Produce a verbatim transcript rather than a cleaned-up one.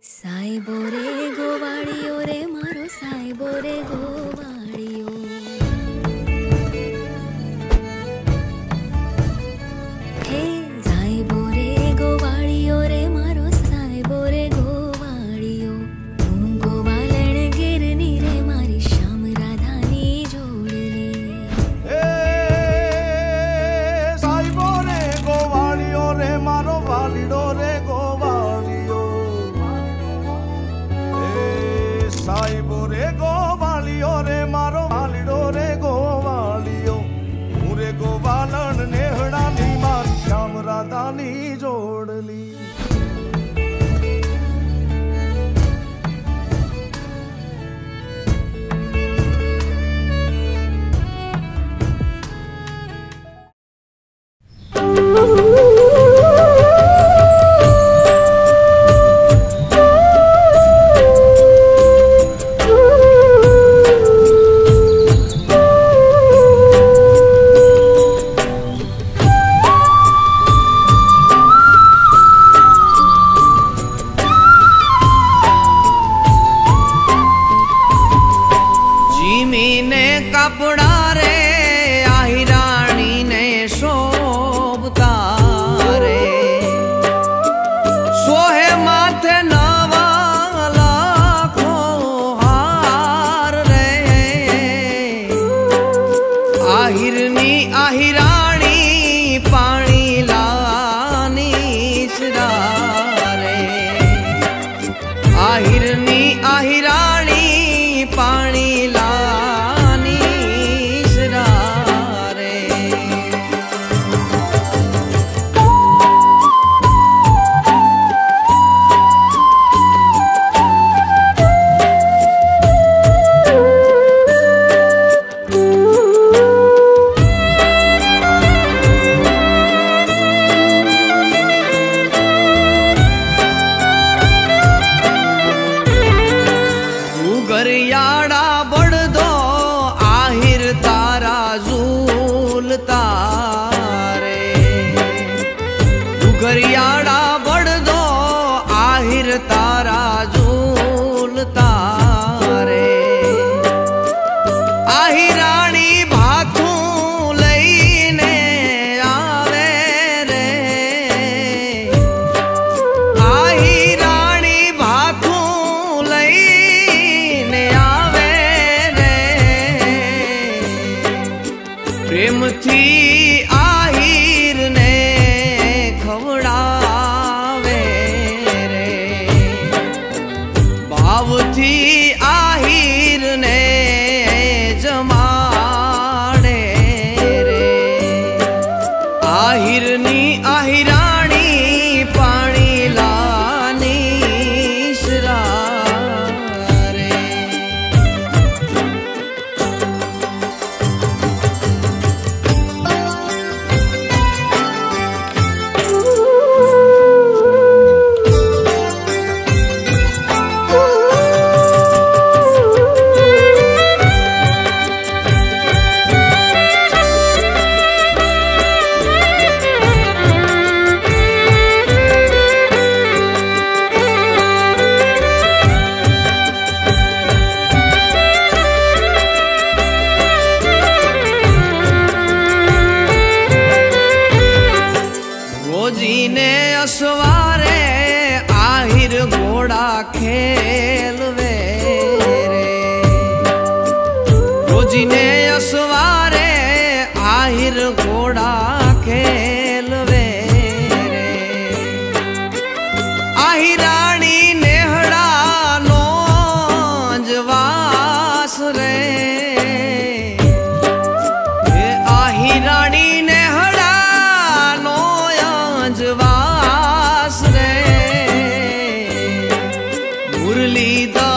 साहेबो रे गोवाड़ियो रे मारो साहेबो रे गोवाड़ियो। हे साहेबो रे गोवाड़ियो रे मारो साहेबो रे गोवाड़ियो। हूँ गोवालण गिरनी रे मारी श्याम राधानी जोड़नी। हे साहेबो रे गोवाड़ियो रे मारो वालिडो रे गोवाड़ियो। साहिबो रे गोवालियो रे मारो वालिडो रे गोवालियो। मुरे गोवालन नेहड़ा नी मारी श्याम राधा नी जोड़ली। कपड़ा रे आही रानी ने शोभता रे। सोहे माथे नवा लाखों हार रे। आहिरनी आही रानी पानी लानी सदा रे। आहिरनी आही रानी पानी ला गरियाड़ा बढ़ दो आहिर तारा झूलता रे। गरियाड़ा बढ़ दो आहिर तारा झूलता रे। आही रानी भाथू लईने आवे रे। आही रानी भाथू लई प्रेम थी आहिर ने खवड़ावे रे। भाव थी आहिर ने जमाड़े रे। आहिरनी आहिरानी पानी लानी सरा रे। रोजी ने असवारे आहिर घोड़ा खेलवे रे। रोजी ने असवारे आहिर घोड़ा खेलवे रे। आही रानी नेहड़ा नो जवास रे। आही रानी नेहड़ा वास रे। मुरली दा